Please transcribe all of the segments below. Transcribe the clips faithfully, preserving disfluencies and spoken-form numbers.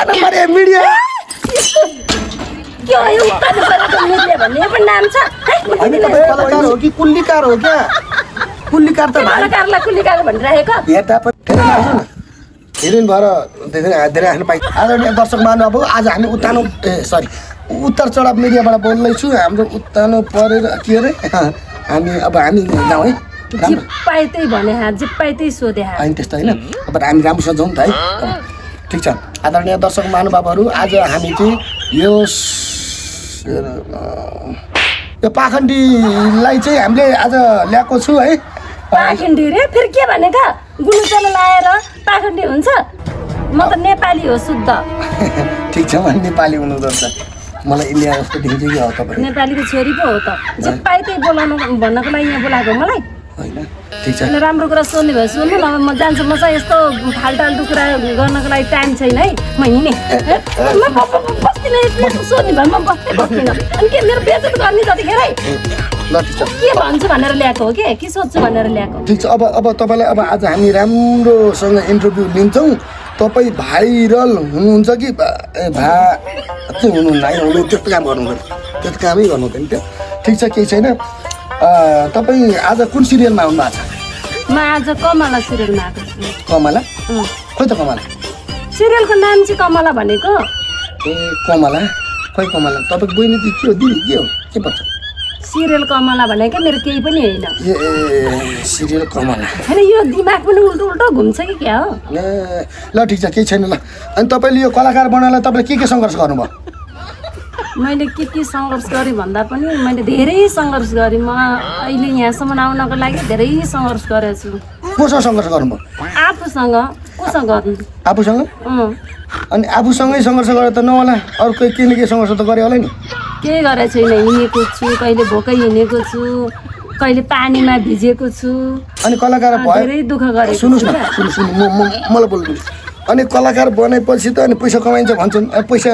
उत्तानो परे मिडिया के हो यो उत्तानो परेको मिडिया भन्ने पनि नाम छ अनि तपाईँ कलाकार हो कि कुल्लीकार हो क्या कुल्लीकार त भाइ कलाकारलाई कुल्लीकार भनिरहेको हेर्दा पनि हिरोइन भएर धेरै धेरै राख्न पाइ आदरणीय दर्शक महानुभाव आज हामी उत्तानो ए सरी उत्तर चढाव मिडियाबाट बोल्दैछु हाम्रो उत्तानो परेर के अरे हामी अब हामी जाउँ है जे पाए त्यही भने हा जे पाए त्यही सोधे हा होइन त्यस्तो होइन अब हामी राम्रोसँग जाउँ त है ठिक छ आदरणीय दर्शक महानुभावहरू आज हामी चाहिँ यो यो पाखण्डीलाई चाहिँ हामीले आज ल्याएको छु है पाखण्डी रे फेरि के भनेका गुलुचलो लाएर पाखण्डी हुन्छ म त नेपाली हो शुद्ध ठिक छ भने नेपाली हुनुहुँदो रहेछ मलाई इन्डिया जस्तो देखिन्छ कि हो तपाईँ नेपालीको छोरी पो हो त जे पाए त्यही बोलाउनु भन्नको लागि यहाँ बोलाएको मलाई होइन ठिक छ राम्रो कुरा सोध्ने भयो सुन्नु न म जान्छु म चाहिँ यस्तो फाल्टाल्टु कुरा गर्नको लागि टाइम छैन है म हिँडेँ म बस्दिनँ सोध्ने भयो म बस्दै बस्दिनँ अनि के मेरो बेइज्जत गर्ने जतिखेर ल ठिक छ के भन्छु भनेर ल्याएको हो के के सोध्छु भनेर ल्याएको ठिक छ अब अब तपाईँलाई अब आज हामी राम्रोसँग इन्टरभ्यू लिन्छौँ तपाईँ भाइरल हुनुहुन्छ कि भा चाहिँ हुनुहुन्न होइन हुनु त्यस्तो काम गर्नु पऱ्यो त्यस्तो कामै गर्नु हुँदैन त्यो ठिक छ केही छैन तपाईँ आज कुन सिरियलमा आउनु भएको छ म आज कमला सिरियलमा आएको छु कमला खोइ त कमला सिरियलको नाम चाहिँ कमला भनेको ए कमला खोइ कमला तपाईँको बहिनी चाहिँ के हो दिदी के हो के पर्छ सिरियल कमला भनेको मेरो केही पनि होइन ए सिरियल कमला होइन यो दिमाग पनि उल्टो उल्टो घुम्छ कि क्या हो ए ल ठिक छ केही छैन ल अनि तपाईँले यो कलाकार बनाउनलाई तपाईँले के के सङ्घर्ष गर्नुभयो मैले के के सङ्घर्ष गरेँ भन्दा पनि मैले धेरै सङ्घर्ष गरेँ म अहिले यहाँसम्म आउनको लागि धेरै सङ्घर्ष गरेको छु कोसँग सङ्घर्ष गर्नुभयो आफूसँग कोसँग गर्नु आफूसँग अनि आफूसँगै सङ्घर्ष गरेर त नहोला अरू कोही केही न केही सङ्घर्ष त गरे होला नि केही गरेको छैन हिँडेको छु कहिले भोकै हिँडेको छु कहिले पानीमा भिजेको छु अनि कलाकार भयो धेरै दुःख गरेँ सुन्नुहोस् न सुन्नुहोस् म मलाई बोल्नु अनि कलाकार बनेपछि त अनि पैसा कमाइन्छ भन्छन् पैसा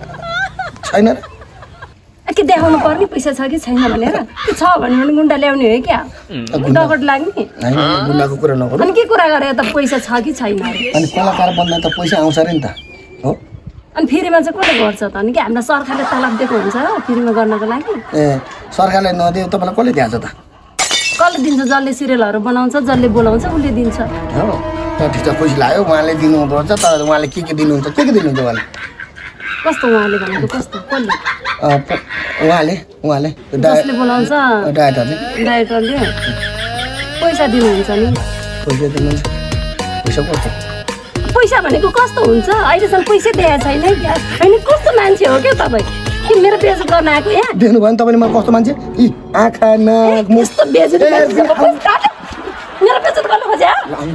छैन के देखाउनु पर्ने पैसा छ कि छैन भनेर के छ भने पनि गुन्डा ल्याउने हो क्या डगट लाग्ने होइन गुन्डाको कुरा नगर्नु अनि के कुरा गरेर त पैसा छ कि छैन अनि कलाकार बन्दा त पैसा आउँछ अरे नि त हो अनि फ्रीमा चाहिँ कसले गर्छ त अनि के हामीलाई सरकारले तलब दिएको हुन्छ फ्रीमा गर्नको लागि ए सरकारले नदियो तपाईँलाई कसले दिन्छ त कसले दिन्छ जसले सिरियलहरू बनाउँछ जसले बोलाउँछ उसले दिन्छ हो त ठिक छ खुसी लाग्यो उहाँले दिनुहुँदो रहेछ तर उहाँले के के दिनुहुन्छ के के दिनुहुन्छ उहाँले कस्तो उहाँले भनेको कस्तो कसले उहाँले उहाँले जसले बोलाउँछ डाइरेक्टरले डाइरेक्टरले पैसा दिनुहुन्छ नि पैसा दिनुहुन्छ पैसा कस्तो पैसा भनेको कस्तो हुन्छ अहिलेसम्म पैसै दिएको छैन क्या होइन कस्तो मान्छे हो क्या तपाईँ कि मेरो बेइज्जत गर्न आएको यहाँ देख्नु भयो नि तपाईँले म कस्तो मान्छे इ आँखा नाक मुख यस्तो बेइज्जत मेरो बेइज्जत गर्न खोज्या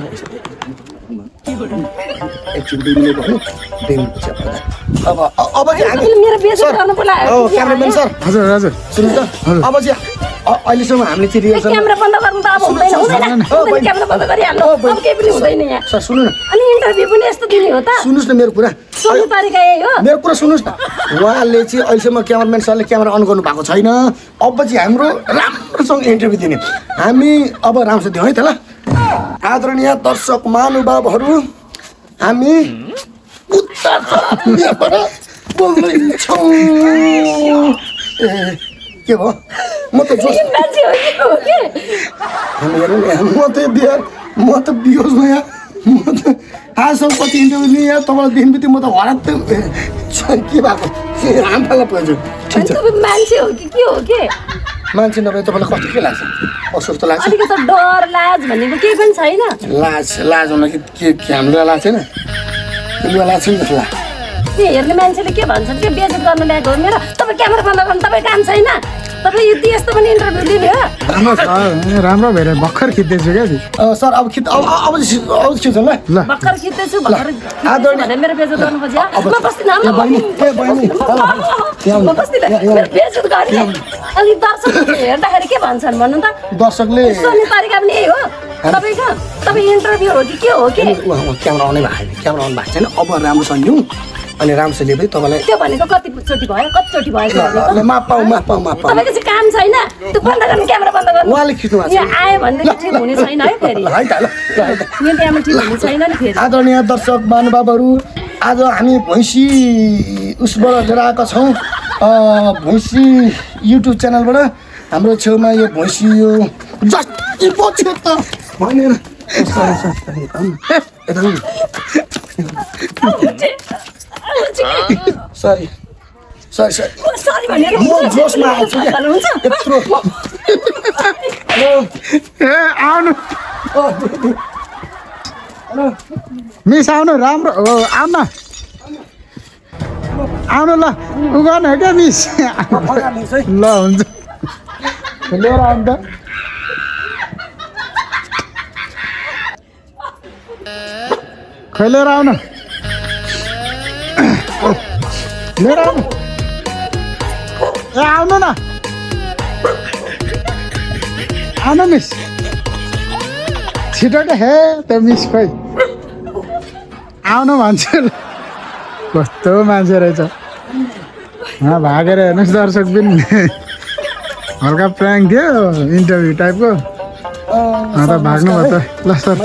एकछिन दुई मिनट भन्नु दुई मिनट अब अब चाहिँ हामी मेरो बेइज्जत गर्न बोलायो क्यामेराम्यान सर हजुर हजुर सुन्नु त अब चाहिँ अहिलेसम्म हामीले चाहिँ रिहर्सल क्यामेरा बन्द गर्नु त अब हुँदैन हुँदैन क्यामेरा बन्द गरिहाल्नु अब केही पनि हुँदैन यहाँ सर सुन्नु न अनि इन्टरभ्यू पनि यस्तो दिने हो त सुन्नुहोस् न मेरो कुरा सोध्ने तरिका यही हो मेरो कुरा सुन्नुहोस् न उहाँले चाहिँ अहिलेसम्म क्यामेराम्यान सरले क्यामेरा अन गर्नु भएको छैन अब चाहिँ हाम्रो राम्रोसँग इन्टरभ्यू दिने हामी अब राम्रोसँग दिउँ है त ल आदरणीय दर्शक महानुभावहरू हामी उत्तर बोल्दैछौँ ए के भयो म त मान्छे हो कि हो के हेर्नु नि म त बिहार म त बिहोसमा यहाँ म त आजसम्म कति इन्टरभ्यू लिएँ यहाँ तपाईँलाई देख्ने बित्तिकै म त हरात के भएको रामपाला पर्छु ठिक छ मान्छे हो कि के हो के मान्छे नभए तपाईँलाई कस्तो के लाग्छ अस्वस्थ लाग्छ अलिकति डर लाज भनेको केही पनि छैन लाज लाज हुन कि के हामीलाई लाज छैन तिमीलाई लाज छैन जस्तो लाग्छ त्यो हेर्ने मान्छेले के भन्छन् के बेइज्जत गर्न ल्याएको हो मेरो तपाईँ क्यामेरा बन्द गर्नु तपाईँ काम छैन तपाईँ यति यस्तो पनि इन्टरभ्यू लिने हो राम्रो छ राम्रो भएर भर्खर खिच्दैछु क्या सर अब खिच अब अब अब खिच ल ल भर्खर खिच्दैछु भर्खर भनेर मेरो बेइज्जत गर्नु खोज्यो म बस्दिनँ म बस्दिनँ मेरो बेइज्जत गर्ने अनि दर्शकले हेर्दाखेरि के भन्छन् भन्नु त दर्शकले सोध्ने तरिका पनि यही हो तपाईँको तपाईँ इन्टरभ्यू हो कि के हो कि क्यामेरा आउने भएको क्यामेरा आउनु भएको छैन अब राम्रोसँग लिउँ अनि राम्रोसँग लिएपछि तपाईँलाई त्यो भनेको कतिचोटि भयो कतिचोटि भयो माफ पाऊ माफ पाऊ माफ पाऊ तपाईँको चाहिँ काम छैन त्यो बन्द गर्ने क्यामेरा बन्द गर्नु उहाँले खिच्नु भएको छ यहाँ आयो भनेदेखि ठिक हुने छैन है फेरि है त ल यहाँ त्यहाँमा ठिक हुने छैन नि फेरि आदरणीय दर्शक महानुभावहरू आज हामी भैँसी उसबाट लिएर आएका छौँ भैँसी युट्युब च्यानलबाट हाम्रो छेउमा यो भैँसी यो जति पछि त भनेर सरी सरी सरी म जोसमा आउँछु यत्रो ए आउनु मिस आउनु राम्रो हो आउन आउनु ल उ गर्नु हो क्या मिस ल हुन्छ लिएर आउनु त खै लिएर आउनु लिएर आउनु ए आउनु न आउनु मिस छिटो क्या हे त्यो मिस खोइ आउनु भन्छु ल कस्तो मान्छे रहेछ यहाँ भागेर हेर्नुहोस् दर्शक पनि हल्का प्र्याङ्क थियो इन्टरभ्यू टाइपको अन्त भाग्नु भयो त ल सर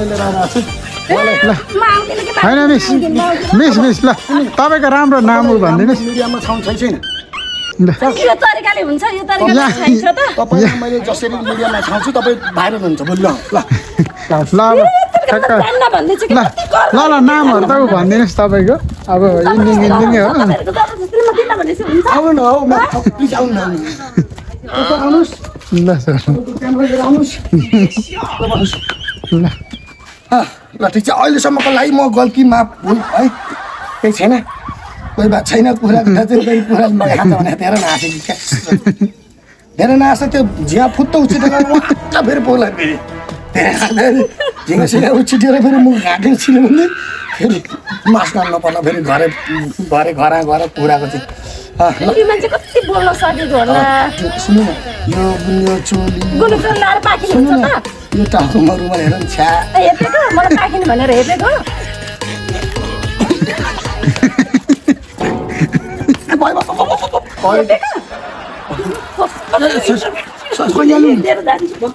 ल होइन मिस मिस मिस ल तपाईँको राम्रो नाम हो भनिदिनुहोस् मिडियामा छाउँ छैन ल यो तरिकाले हुन्छ यो तरिकाले खाइन्छ त तपाईँ मैले जसरी मिडियामा छाउँछु तपाईँ भाइरल हुन्छ भोलि ल ल ल अब ठ्याक्क जान्न भन्दैछु कि ल ल ल नामहरू त ऊ भनिदिनुहोस् तपाईँको अब इन्डिङ इन्डिङै हो तपाईँहरुको जबरजस्ती म दिन भनेपछि हुन्छ आउनु न हौ म प्लिज आउनु न तपाईँ आउनुहोस् ल सर क्यामेरा लिएर आउनुहोस् ल अँ, ल ठिक छ अहिलेसम्मको लागि म गल्ती माफ भुल है केही छैन कोही बात छैन कुरा कुरा चाहिँ कोही कुरा लगाएको छ भने धेरै नहाँसे कि क्या धेरै नहाँसे त्यो झिया फुत्त उछिटेर वाक्क फेरि बोला फेरि धेरै खाँदाखेरि झिङ्गा सिङ्गा उछिटेर फेरि मुख घाँटेर छिल्यो भने फेरि मास गाल्नु पर्ला फेरि घरै घरे घरा घर कुराको चाहिँ अँ, ल यो मान्छे कति बोल्न सकेको होला त्यो सुन्नु न यो गुन्यो चोली गुलुटो लाएर पाकिने सुन्नु हुन्छ न त यो टाउकोमा रुमाल हेर न छ्या हेपेको मलाई पाकिने भनेर हेपेको लिएर जान्छु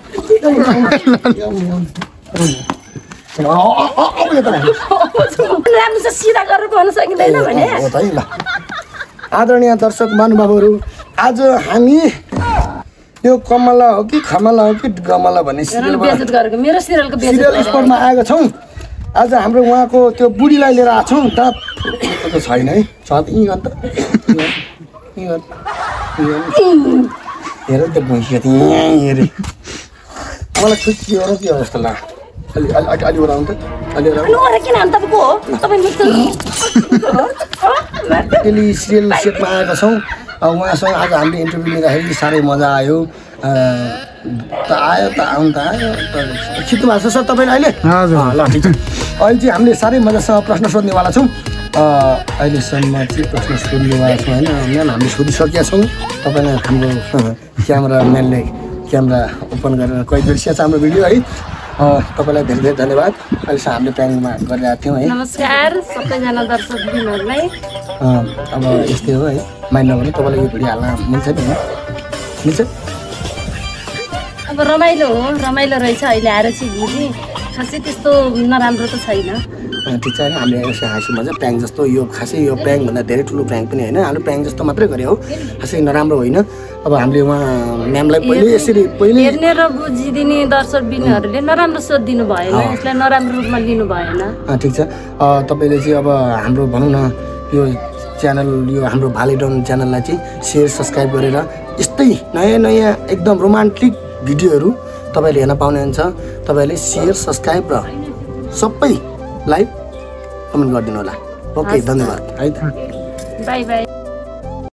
राम्रो छ सिधा गरेर भन्न सकिँदैन भने हो त है ल आदरणीय दर्शक महानुभावहरू आज हामी यो कमला हो कि खमला हो कि गमला भन्ने सिरियल सिरियलबाट बेइज्जत गरेको मेरो सिरियलको बेइज्जत सिरियल स्पटमा आएका छौँ आज हाम्रो उहाँको त्यो बुढीलाई लिएर आएको छौँ त त्यो छैन है छ त यहीँ गर्नु त यहीँ गर्नु, यहीँ गर्नु। हेर त्यो भैँसी त यहीँ हेरे मलाई खुसी के हो र के हो जस्तो लाग्यो अलि अलि अलि अलि ओराउनु त अलि ओराउनु नगरे किन अन्त को हो तपाईँ मित्र डेली सिरियल सेटमा आएका छौँ उहाँसँग आज हामीले इन्टरभ्यू लिँदाखेरि साह्रै मजा आयो त आयो त आउनु त आयो त खिच्नु भएको छ सर तपाईँले अहिले हजुर ल ठिक छ अहिले चाहिँ हामीले साह्रै मजासँग प्रश्न सोध्नेवाला छौँ अहिलेसम्म चाहिँ प्रश्न सोध्नेवाला छौँ होइन म्याम हामीले सोधिसकेका छौँ तपाईँलाई हाम्रो क्यामराम्यानले क्यामेरा ओपन गरेर कैद गरिसकेको छ हाम्रो भिडियो है तपाईँलाई धेरै धेरै धन्यवाद अहिलेसम्म हामीले प्लानिङमा गरिरहेको थियौँ है नमस्कार सबैजना दर्शक दिनहरूलाई अब यस्तै हो है माइन्ड नगर्नु तपाईँलाई यो भिडियो हाल्न मिल्छ नि होइन मिल्छ अब रमाइलो हो रमाइलो रहेछ अहिले आएर चाहिँ बुझी खासै त्यस्तो नराम्रो त छैन ठिक छ होइन हामीले यसो हाँसी मजा प्र्याङ्क जस्तो यो खासै यो प्र्याङ्कभन्दा धेरै ठुलो प्र्याङ्क पनि होइन हामीले प्र्याङ्क जस्तो मात्रै गरे हो खासै नराम्रो होइन अब हामीले उहाँ म्यामलाई पहिले यसरी पहिले हेर्ने र बुझिदिने दर्शक बिनहरूले नराम्रो सोधिदिनु भएन यसलाई नराम्रो रूपमा लिनु भएन ठिक छ तपाईँले चाहिँ अब हाम्रो भनौँ न यो च्यानल यो हाम्रो भालेडन च्यानललाई चाहिँ सेयर सब्सक्राइब गरेर यस्तै नयाँ नयाँ एकदम रोमान्टिक भिडियोहरू तपाईँले हेर्न पाउनुहुन्छ तपाईँले सेयर सब्सक्राइब र सबै लाइक कमेन्ट गरिदिनु होला ओके धन्यवाद है त बाई बाई